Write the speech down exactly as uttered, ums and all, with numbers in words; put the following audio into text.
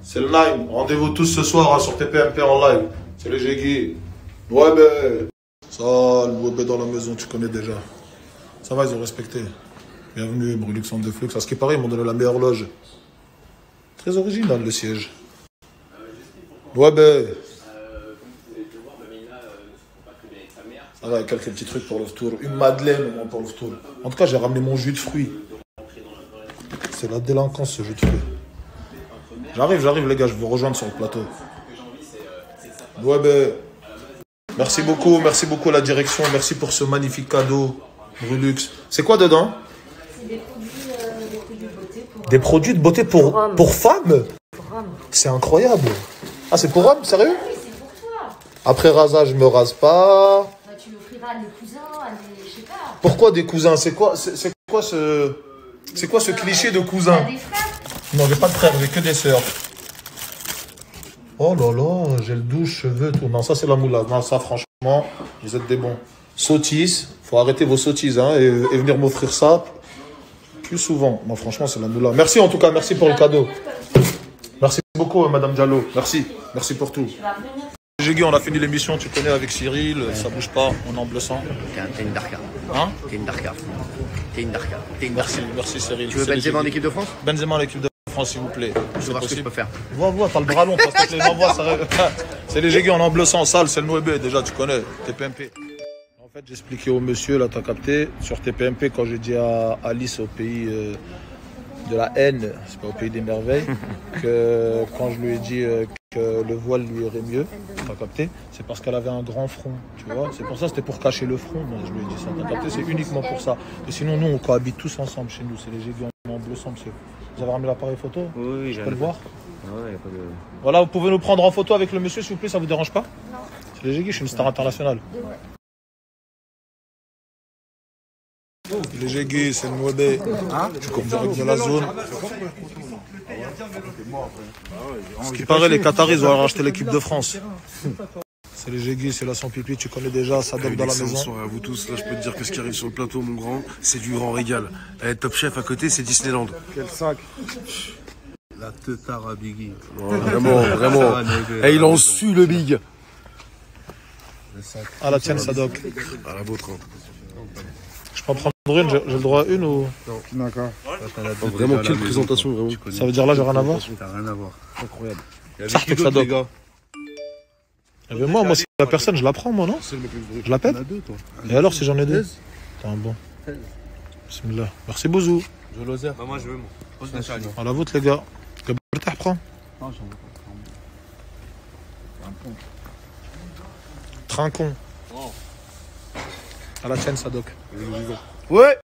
C'est le Nine. Rendez-vous tous ce soir hein, sur T P M P en live. C'est le Jégui. Ouais, ben. Ça, le Webé dans la maison, tu connais déjà. Ça va, ils ont respecté. Bienvenue, Brulux en deux flux. À ce qui paraît, ils m'ont donné la meilleure loge. Très original le siège. Ouais, ben. Ça va, quelques petits trucs pour le tour. Une madeleine au moins pour le tour. En tout cas, j'ai ramené mon jus de fruits. C'est la délinquance ce jus de fruits. J'arrive, j'arrive les gars, je vous rejoindre sur le plateau. Ouais, ben. Merci beaucoup, merci beaucoup à la direction. Merci pour ce magnifique cadeau, Brulux. C'est quoi dedans? C'est des produits, euh, des produits de beauté pour... Des produits de beauté pour, pour, pour femmes? C'est incroyable. Ah, c'est pour hommes, sérieux? Ah oui, c'est pour toi. Après rasage, je me rase pas. Bah, tu l'offriras à des cousins, à des... je sais pas. Pourquoi des cousins? C'est quoi, c'est quoi ce... C'est quoi ce cliché de cousin? T'as des frères? Non, j'ai pas de frères, j'ai que des sœurs. Oh là là, j'ai le douche, cheveux, tout. Non, ça c'est la moula. Non, ça franchement, vous êtes des bons. Sottises, faut arrêter vos sottises hein, et, et venir m'offrir ça plus souvent. Non, franchement, c'est la moula. Merci en tout cas, merci pour le cadeau. Merci beaucoup, Madame Diallo. Merci, merci pour tout. Jégui, on a fini l'émission, tu connais avec Cyril, ouais. Ça bouge pas, on est en bleu sang. T'es une darka. Hein? T'es une darka. T'es une darka. Merci, merci Cyril. Tu veux Benzema en équipe de France? Benzema en équipe de France, s'il vous plaît. Je vais voir ce que je peux faire. Vois, vois, t'as le bras long, parce que les envois, ça rêve. C'est les Jégui, on est en bleu sang, sale, c'est le Nouébé, déjà, tu connais, T P M P. En fait, j'expliquais au monsieur, là, t'as capté, sur T P M P, quand j'ai dit à Alice, au pays euh, de la haine, c'est pas au pays des merveilles, que quand je lui ai dit euh, que le voile lui irait mieux, t'as capté, c'est parce qu'elle avait un grand front, tu vois. C'est pour ça, c'était pour cacher le front, moi, je lui ai dit ça, t'as capté, c'est uniquement pour ça. Et sinon, nous, on cohabite tous ensemble chez nous, c'est les Jégui, on est en bleu sang, monsieur. Vous avez ramené l'appareil photo? Oui, oui, je peux le voir. Ouais, y a pas de... Voilà, vous pouvez nous prendre en photo avec le monsieur, s'il vous plaît, ça vous dérange pas? Non. C'est les Jégui, je suis une star internationale. Ouais. Les Jégui, c'est le Nouébé. Hein? Tu comprends de la zone. Ce qui paraît, les Qataris vont racheter l'équipe de France. C'est les Jégui, c'est là son pipi, tu connais déjà, ça donne dans la maison. Bonsoir à vous tous, là je peux te dire que ce qui arrive sur le plateau, mon grand, c'est du grand régal. Eh, Top Chef à côté, c'est Disneyland. Quel sac. La teutard à Biggie. Ouais, vraiment, vraiment. Et eh, il en suit le big. À la tienne, Sadok. À la vôtre. Hein. Je peux en prendre une, j'ai le droit à une ou... Non. D'accord. Oh, vraiment, quelle présentation, vraiment. Ça veut dire là, j'ai rien à voir? T'as rien à voir. Incroyable. Sartek Sadok. Eh ben moi, moi, si la personne, je la prends, moi, non? Je la pète? Et alors, si j'en ai deux? T'es un bon. Bismillah. Merci, Bouzou. Je veux l'oser. Bah, moi, je veux, moi. À la vôtre, les gars. Que t'as prends? Non, j'en veux pas. Trincon. À la tienne, Sadok. Ouais.